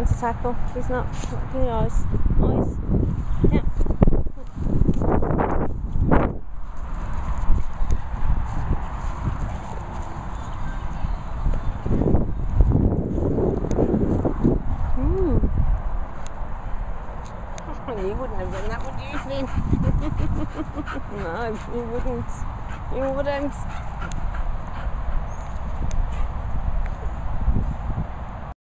want to tackle. He's not. Give me eyes. Eyes. Yeah. You wouldn't have done that, would you, Flynn? No, you wouldn't. You wouldn't.